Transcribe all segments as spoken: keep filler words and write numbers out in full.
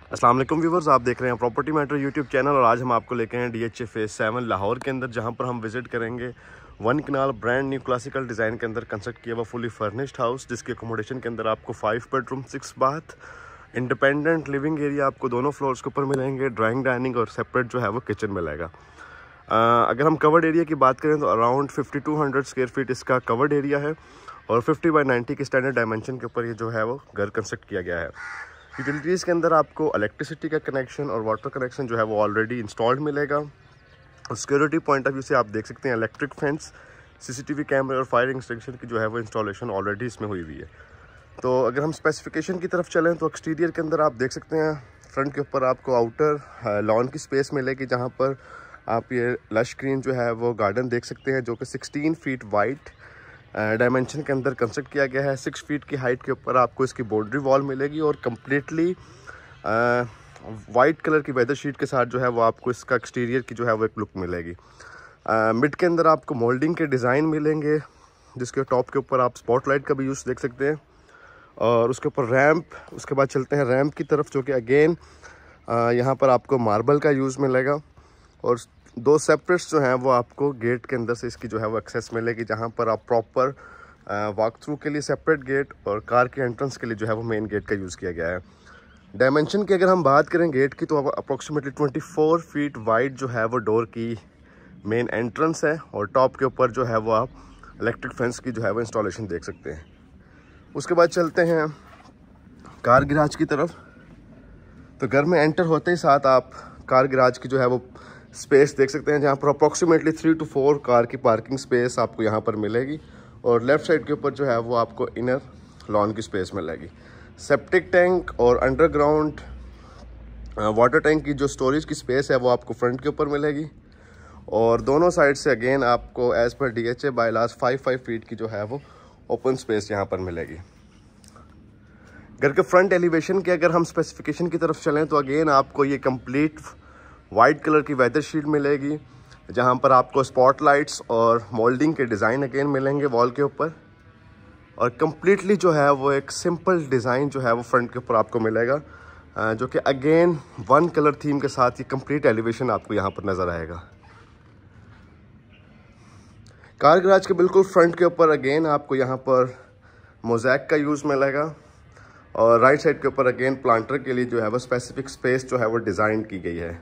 अस्सलाम वालेकुम व्यूवर्स, आप देख रहे हैं प्रॉपर्टी मैटर यूट्यूब चैनल और आज हम आपको लेके हैं D H A phase seven Lahore के अंदर, जहां पर हम विजिट करेंगे one kanal brand new classical design के अंदर कंस्ट्रक्ट किया हुआ फुली फर्निश्ड हाउस, जिसकी अकोमोडेशन के अंदर आपको five bedroom six bath independent living area आपको दोनों फ्लोर्स के ऊपर मिलेंगे। ड्राइंग डाइनिंग और सेपरेट जो है वो किचन मिलेगा। Uh, अगर हम कवर्ड एरिया की बात करें तो around fifty two hundred square feet इसका कवर्ड एरिया है और फिफ्टी बाई नाइन्टी के स्टैंडर्ड डायमेंशन के ऊपर ये जो है वो घर कंस्ट्रक्ट किया गया है। यूटिलिटीज़ के अंदर आपको इलेक्ट्रिसिटी का कनेक्शन और वाटर कनेक्शन जो है वो ऑलरेडी इंस्टॉल्ड मिलेगा। और सिक्योरिटी पॉइंट ऑफ व्यू से आप देख सकते हैं इलेक्ट्रिक फेंस, सीसीटीवी कैमरे और फायर एक्सटिंग्विशर की जो है वो इंस्टॉलेशन ऑलरेडी इसमें हुई हुई है। तो अगर हम स्पेसिफिकेशन की तरफ चलें तो एक्सटीरियर के अंदर आप देख सकते हैं फ्रंट के ऊपर आपको आउटर लॉन की स्पेस मिलेगी, जहाँ पर आप ये लश ग्रीन जो है वो गार्डन देख सकते हैं, जो कि सिक्सटीन फीट वाइट डायमेंशन के अंदर कंस्ट्रक्ट किया गया है। सिक्स फीट की हाइट के ऊपर आपको इसकी बाउंड्री वॉल मिलेगी और कम्प्लीटली वाइट कलर की वेदर शीट के साथ जो है वो आपको इसका एक्सटीरियर की जो है वो एक लुक मिलेगी। मिड के अंदर आपको मोल्डिंग के डिज़ाइन मिलेंगे, जिसके टॉप के ऊपर आप स्पॉटलाइट का भी यूज़ देख सकते हैं। और उसके ऊपर रैंप, उसके बाद चलते हैं रैंप की तरफ, जो कि अगेन यहाँ पर आपको मार्बल का यूज़ मिलेगा। और दो सेपरेट्स जो हैं वो आपको गेट के अंदर से इसकी जो है वो एक्सेस मिलेगी, जहाँ पर आप प्रॉपर वॉक थ्रू के लिए सेपरेट गेट और कार के एंट्रेंस के लिए जो है वो मेन गेट का यूज़ किया गया है। डायमेंशन की अगर हम बात करें गेट की, तो approximately twenty four feet wide जो है वो डोर की मेन एंट्रेंस है और टॉप के ऊपर जो है वो आप इलेक्ट्रिक फेंस की जो है वो इंस्टॉलेशन देख सकते हैं। उसके बाद चलते हैं कार गिराज की तरफ। तो घर में एंटर होते ही साथ आप कार गिराज की जो है वो स्पेस देख सकते हैं, जहाँ पर approximately three two four car की पार्किंग स्पेस आपको यहाँ पर मिलेगी। और लेफ़्ट साइड के ऊपर जो है वो आपको इनर लॉन की स्पेस मिलेगी। सेप्टिक टैंक और अंडरग्राउंड वाटर टैंक की जो स्टोरेज की स्पेस है वो आपको फ्रंट के ऊपर मिलेगी। और दोनों साइड से अगेन आपको as per D H A bylaws five five feet की जो है वो ओपन स्पेस यहाँ पर मिलेगी। घर के फ्रंट एलिवेशन के अगर हम स्पेसिफिकेशन की तरफ चलें तो अगेन आपको ये कंप्लीट वाइट कलर की वेदर शीट मिलेगी, जहाँ पर आपको स्पॉटलाइट्स और मोल्डिंग के डिज़ाइन अगेन मिलेंगे वॉल के ऊपर। और कम्प्लीटली जो है वो एक सिंपल डिज़ाइन जो है वो फ्रंट के ऊपर आपको मिलेगा, जो कि अगेन वन कलर थीम के साथ ये कंप्लीट एलिवेशन आपको यहाँ पर नज़र आएगा। कार गैराज के बिल्कुल फ्रंट के ऊपर अगेन आपको यहाँ पर मोज़ैक का यूज़ मिलेगा और राइट साइड के ऊपर अगेन प्लांटर के लिए जो है वो स्पेसिफिक स्पेस जो है वो डिज़ाइन की गई है।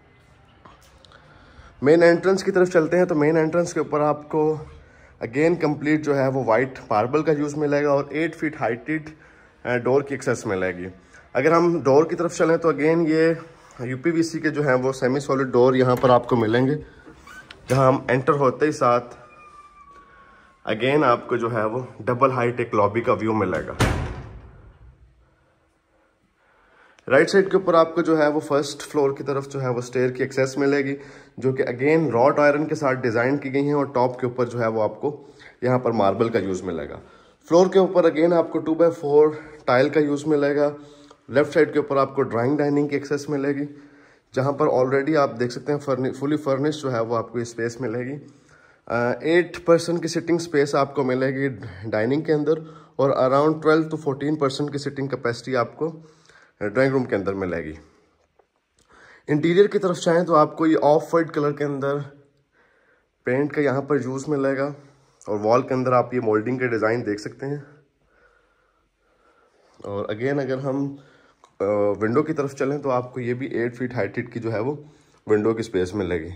मेन एंट्रेंस की तरफ चलते हैं तो मेन एंट्रेंस के ऊपर आपको अगेन कंप्लीट जो है वो वाइट मार्बल का यूज़ मिलेगा और एट फीट हाइटेड डोर की एक्सेस मिलेगी। अगर हम डोर की तरफ चलें तो अगेन ये यूपीवीसी के जो हैं वो सेमी सॉलिड डोर यहाँ पर आपको मिलेंगे, जहाँ हम एंटर होते ही साथ अगेन आपको जो है वो डबल हाइट एक लॉबी का व्यू मिलेगा। राइट साइड के ऊपर आपको जो है वो फर्स्ट फ्लोर की तरफ जो है वो स्टेयर की एक्सेस मिलेगी, जो कि अगेन रॉड आयरन के साथ डिज़ाइन की गई हैं और टॉप के ऊपर जो है वो आपको यहाँ पर मार्बल का यूज़ मिलेगा। फ्लोर के ऊपर अगेन आपको टू बाई फोर टाइल का यूज़ मिलेगा। लेफ्ट साइड के ऊपर आपको ड्राइंग डाइनिंग की एक्सेस मिलेगी, जहाँ पर ऑलरेडी आप देख सकते हैं फर्नि फुली फर्निश्ड जो है वो आपको स्पेस मिलेगी। एट परसेंट uh, की सिटिंग स्पेस आपको मिलेगी डाइनिंग के अंदर और around twelve to fourteen percent की सिटिंग कैपेसिटी आपको ड्राइंग रूम के अंदर मिलेगी। इंटीरियर की तरफ चाहें तो आपको ये ऑफ वाइट कलर के अंदर पेंट का यहाँ पर यूज़ मिलेगा और वॉल के अंदर आप ये मोल्डिंग के डिज़ाइन देख सकते हैं। और अगेन अगर हम विंडो की तरफ चलें तो आपको ये भी एट फीट हाइटेड की जो है वो विंडो की स्पेस मिलेगी।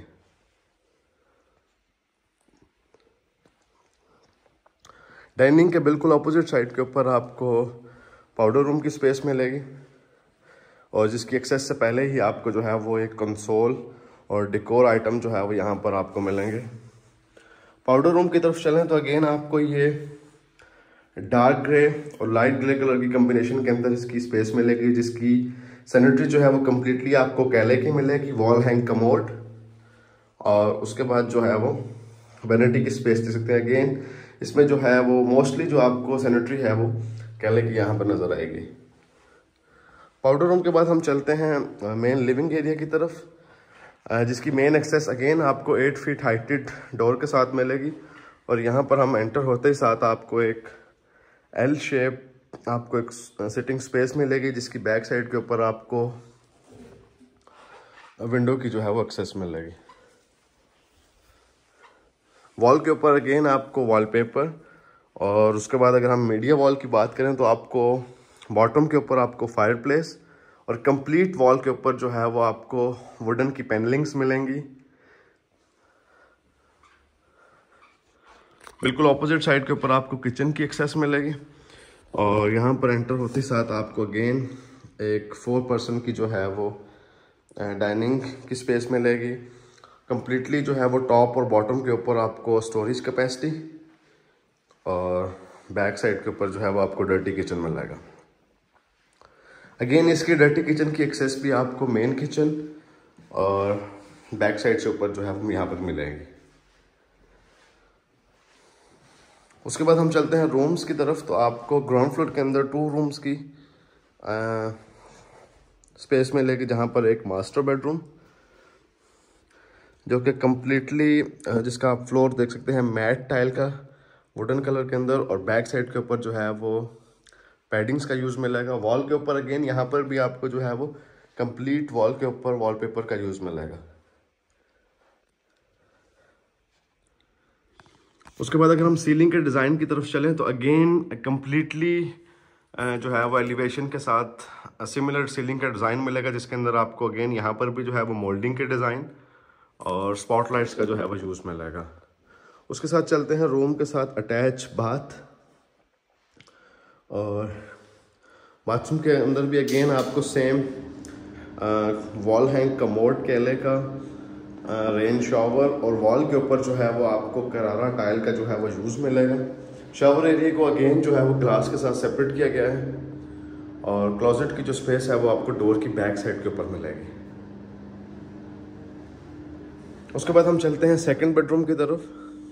डाइनिंग के बिल्कुल अपोजिट साइड के ऊपर आपको पाउडर रूम की स्पेस मिलेगी और जिसकी एक्सेस से पहले ही आपको जो है वो एक कंसोल और डेकोर आइटम जो है वो यहाँ पर आपको मिलेंगे। पाउडर रूम की तरफ चलें तो अगेन आपको ये डार्क ग्रे और लाइट ग्रे कलर की कम्बिनेशन के अंदर इसकी स्पेस मिलेगी, जिसकी सैनिटरी जो है वो कम्प्लीटली आपको कैले की मिलेगी, वॉल हैंग कमोड। और उसके बाद जो है वो वैनिटी की स्पेस दे सकते हैं। अगेन इसमें जो है वो मोस्टली जो आपको सैनिटरी है वो कैले की यहाँ पर नज़र आएगी। पाउडर रूम के बाद हम चलते हैं मेन लिविंग एरिया की तरफ, जिसकी मेन एक्सेस अगेन आपको एट फीट हाइटेड डोर के साथ मिलेगी। और यहाँ पर हम एंटर होते ही साथ आपको एक एल शेप आपको एक सिटिंग स्पेस मिलेगी, जिसकी बैक साइड के ऊपर आपको विंडो की जो है वो एक्सेस मिलेगी। वॉल के ऊपर अगेन आपको वॉलपेपर, और उसके बाद अगर हम मीडिया वॉल की बात करें तो आपको बॉटम के ऊपर आपको फायरप्लेस, और कंप्लीट वॉल के ऊपर जो है वो आपको वुडन की पैनलिंग्स मिलेंगी। बिल्कुल ऑपोजिट साइड के ऊपर आपको किचन की एक्सेस मिलेगी, और यहाँ पर एंटर होते साथ आपको अगेन एक फोर पर्सन की जो है वो डाइनिंग की स्पेस मिलेगी। कंप्लीटली जो है वो टॉप और बॉटम के ऊपर आपको स्टोरेज कैपेसिटी, और बैक साइड के ऊपर जो है वो आपको डर्टी किचन मिलेगा। अगेन इसकी डर्टी किचन की एक्सेस भी आपको मेन किचन और बैक साइड से ऊपर जो है वो यहाँ पर मिलेगी। उसके बाद हम चलते हैं रूम्स की तरफ। तो आपको ग्राउंड फ्लोर के अंदर टू रूम्स की आ, स्पेस मिलेगी, जहाँ पर एक मास्टर बेडरूम जो कि कम्प्लीटली जिसका आप फ्लोर देख सकते हैं मैट टाइल का वुडन कलर के अंदर, और बैक साइड के ऊपर जो है वो पैडिंग्स का यूज़ मिलेगा। वॉल के ऊपर अगेन यहाँ पर भी आपको जो है वो कंप्लीट वॉल के ऊपर वॉलपेपर का यूज़ मिलेगा। उसके बाद अगर हम सीलिंग के डिज़ाइन की तरफ चलें तो अगेन कम्प्लीटली जो है वो एलिवेशन के साथ सिमिलर सीलिंग का डिज़ाइन मिलेगा, जिसके अंदर आपको अगेन यहाँ पर भी जो है वो मोल्डिंग के डिज़ाइन और स्पॉटलाइट्स का जो है वो यूज़ मिलेगा। उसके साथ चलते हैं रूम के साथ अटैच बाथ, और बाथरूम के अंदर भी अगेन आपको सेम वॉल हैंग कमोड केले का रेन शावर, और वॉल के ऊपर जो है वो आपको करारा टाइल का जो है वो यूज़ मिलेगा। शावर एरिया को अगेन जो है वो ग्लास के साथ सेपरेट किया गया है, और क्लोजेट की जो स्पेस है वो आपको डोर की बैक साइड के ऊपर मिलेगी। उसके बाद हम चलते हैं सेकंड बेडरूम की तरफ।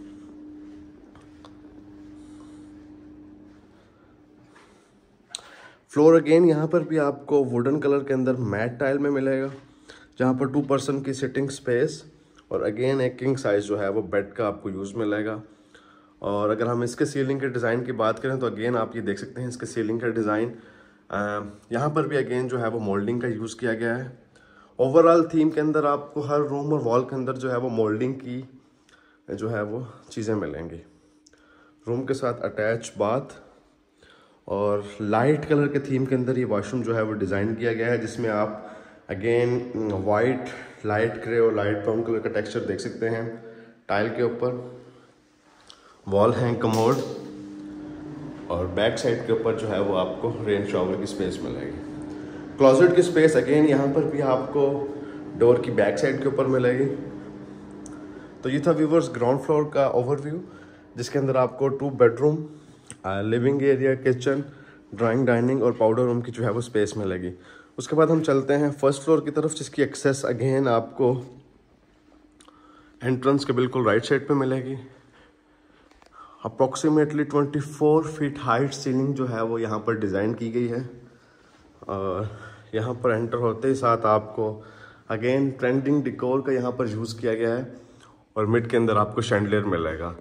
फ्लोर अगेन यहाँ पर भी आपको वुडन कलर के अंदर मैट टाइल में मिलेगा, जहाँ पर टू पर्सन की सिटिंग स्पेस, और अगेन एक किंग साइज जो है वो बेड का आपको यूज़ मिलेगा। और अगर हम इसके सीलिंग के डिज़ाइन की बात करें तो अगेन आप ये देख सकते हैं इसके सीलिंग का डिज़ाइन, यहाँ पर भी अगेन जो है वो मोल्डिंग का यूज़ किया गया है। ओवरऑल थीम के अंदर आपको हर रूम और वॉल के अंदर जो है वो मोल्डिंग की जो है वो चीज़ें मिलेंगी। रूम के साथ अटैच बाथ, और लाइट कलर के थीम के अंदर ये वॉशरूम जो है वो डिज़ाइन किया गया है, जिसमें आप अगेन वाइट, लाइट ग्रे और लाइट ब्राउन कलर का टेक्सचर देख सकते हैं टाइल के ऊपर। वॉल हैंग कमोड, और बैक साइड के ऊपर जो है वो आपको रेन शॉवर की स्पेस मिलेगी। क्लोजेट की स्पेस अगेन यहाँ पर भी आपको डोर की बैक साइड के ऊपर मिलेगी। तो ये था व्यूवर्स ग्राउंड फ्लोर का ओवरव्यू, जिसके अंदर आपको two bedroom, living area, kitchen, drawing, dining और पाउडर रूम की जो है वो स्पेस मिलेगी। उसके बाद हम चलते हैं फर्स्ट फ्लोर की तरफ, जिसकी एक्सेस अगेन आपको एंट्रेंस के बिल्कुल राइट साइड पे मिलेगी। अप्रॉक्सीमेटली चौबीस फीट हाइट सीलिंग जो है वो यहाँ पर डिज़ाइन की गई है, और यहाँ पर एंटर होते ही साथ आपको अगेन ट्रेंडिंग डिकोर का यहाँ पर यूज़ किया गया है, और मिड के अंदर आपको शैंडलियर मिलेगा।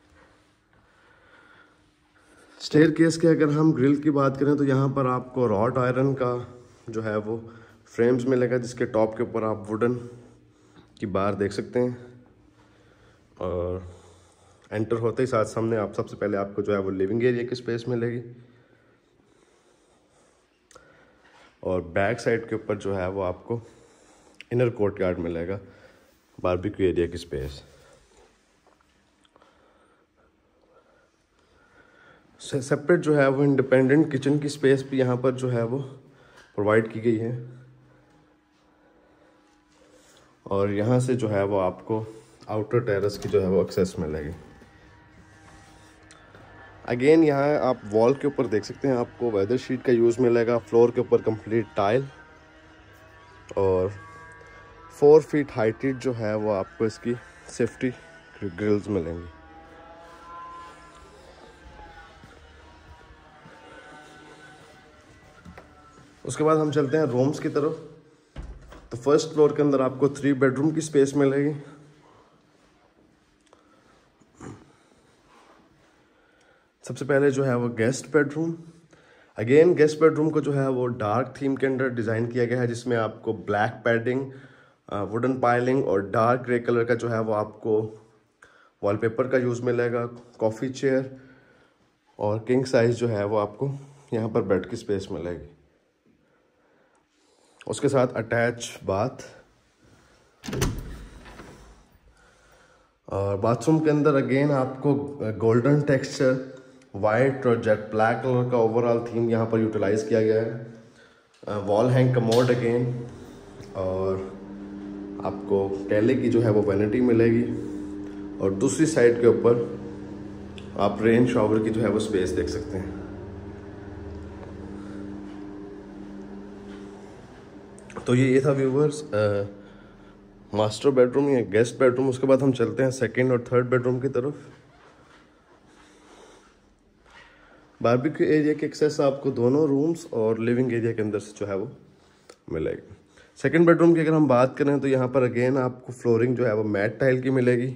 स्टेयर केस के अगर हम ग्रिल की बात करें तो यहाँ पर आपको रॉड आयरन का जो है वो फ्रेम्स मिलेगा, जिसके टॉप के ऊपर आप वुडन की बार देख सकते हैं। और एंटर होते ही साथ सामने आप सबसे पहले आपको जो है वो लिविंग एरिया की स्पेस मिलेगी, और बैक साइड के ऊपर जो है वो आपको इनर कोर्ट यार्ड मिलेगा, बारबेक्यू एरिया की स्पेस। सेपरेट जो है वो इंडिपेंडेंट किचन की स्पेस भी यहाँ पर जो है वो प्रोवाइड की गई है, और यहाँ से जो है वो आपको आउटर टेरेस की जो है वो एक्सेस मिलेगी। अगेन यहाँ आप वॉल के ऊपर देख सकते हैं आपको वेदर शीट का यूज़ मिलेगा। फ्लोर के ऊपर कंप्लीट टाइल, और फोर फीट हाइटेड जो है वो आपको इसकी सेफ्टी ग्रिल्स मिलेंगी। उसके बाद हम चलते हैं रूम्स की तरफ। तो फर्स्ट फ्लोर के अंदर आपको थ्री बेडरूम की स्पेस मिलेगी। सबसे पहले जो है वो guest bedroom. Again guest bedroom को जो है वो डार्क थीम के अंदर डिज़ाइन किया गया है, जिसमें आपको ब्लैक पैडिंग, वुडन पाइलिंग और डार्क ग्रे कलर का जो है वो आपको वॉलपेपर का यूज़ मिलेगा। कॉफ़ी चेयर और किंग साइज़ जो है वो आपको यहाँ पर बेड की स्पेस मिलेगी। उसके साथ अटैच बाथ, और बाथरूम के अंदर अगेन आपको गोल्डन टेक्सचर, वाइट और जेट ब्लैक कलर का ओवरऑल थीम यहाँ पर यूटिलाइज किया गया है। वॉल हैंग कमोड अगेन, और आपको कैले की जो है वो वैनिटी मिलेगी, और दूसरी साइड के ऊपर आप रेन शॉवर की जो है वो स्पेस देख सकते हैं। तो ये ये था व्यूवर्स मास्टर बेडरूम या गेस्ट बेडरूम। उसके बाद हम चलते हैं सेकंड और थर्ड बेडरूम की तरफ। बारबेक्यू एरिया के एक्सेस आपको दोनों रूम्स और लिविंग एरिया के अंदर से जो है वो मिलेगी। सेकंड बेडरूम की अगर हम बात करें तो यहाँ पर अगेन आपको फ्लोरिंग जो है वो मैट टाइल की मिलेगी,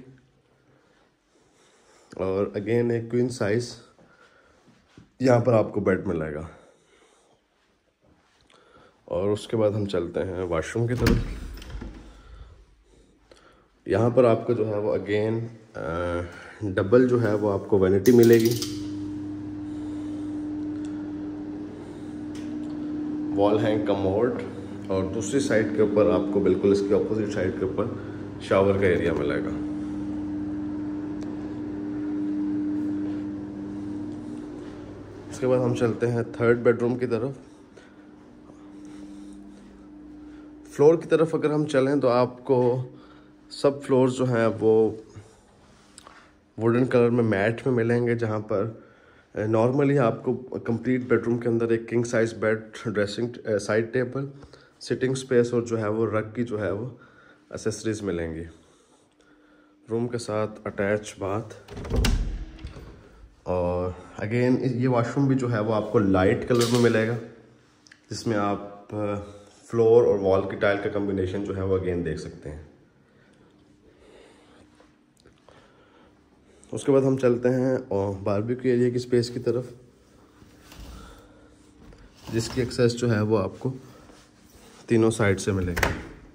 और अगेन एक क्वीन साइज यहाँ पर आपको बेड मिलेगा। और उसके बाद हम चलते हैं वॉशरूम की तरफ। यहाँ पर आपको जो है वो अगेन डबल जो है वो आपको वैनिटी मिलेगी, वॉल हैंग कमोड, और दूसरी साइड के ऊपर आपको बिल्कुल इसके ऑपोजिट साइड के ऊपर शावर का एरिया मिलेगा। उसके बाद हम चलते हैं थर्ड बेडरूम की तरफ। फ्लोर की तरफ अगर हम चलें तो आपको सब फ्लोर जो हैं वो वुडन कलर में मैट में मिलेंगे, जहाँ पर नॉर्मली आपको कंप्लीट बेडरूम के अंदर एक king size bed, dressing side table, sitting space और जो है वो रग की जो है वो एसेसरीज मिलेंगी। रूम के साथ अटैच बाथ, और अगेन ये वॉशरूम भी जो है वो आपको लाइट कलर में मिलेगा, जिसमें आप फ्लोर और वॉल की टाइल का कॉम्बिनेशन जो है वो अगेन देख सकते हैं। उसके बाद हम चलते हैं और बारबेक्यू एरिया की स्पेस की तरफ, जिसकी एक्सेस जो है वो आपको तीनों साइड से मिलेगी।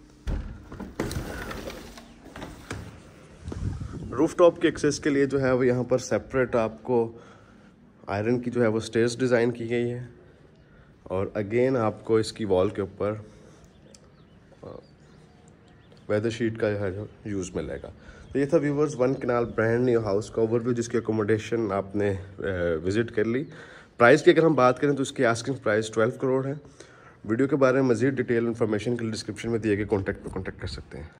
रूफटॉप के एक्सेस के लिए जो है वो यहाँ पर सेपरेट आपको आयरन की जो है वो स्टेयर्स डिज़ाइन की गई है, और अगेन आपको इसकी वॉल के ऊपर वेदर शीट का है जो यूज़ मिलेगा। तो ये था viewers one kanal brand new house का ओवरव्यू, जिसकी अकोमोडेशन आपने विजिट कर ली। प्राइस की अगर हम बात करें तो इसकी आस्किंग प्राइस ट्वेल्व करोड़ है। वीडियो के बारे में मज़ीद डिटेल इन्फॉर्मेशन के लिए डिस्क्रिप्शन में दिए गए कॉन्टैक्ट पर कॉन्टैक्ट कर सकते हैं।